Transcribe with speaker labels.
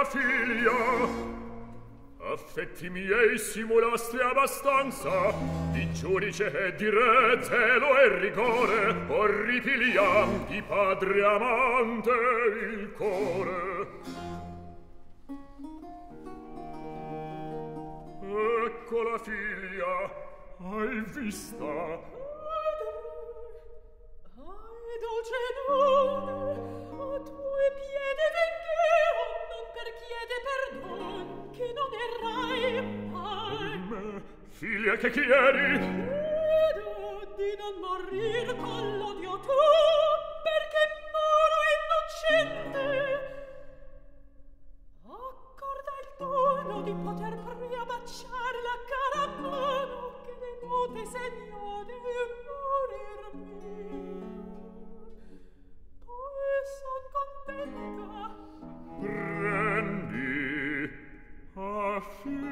Speaker 1: figlia. Affetti miei simulaste abbastanza, di giudice e di re zelo e rigore, orripiliam di padre amante il core. Ecco la figlia, hai vista?
Speaker 2: Ai dolce nome, a tue piede vengheo, non per chiede perdon, che non errai mai.
Speaker 1: Me, figlia, che chiedi?
Speaker 2: Chiedo di non morir con l'odio tuo, perché moro innocente. Accorda il dono di poter pria baciare la cara mano che ne note segnò di morir mio. Poi son contenta.
Speaker 1: Prendi, affida.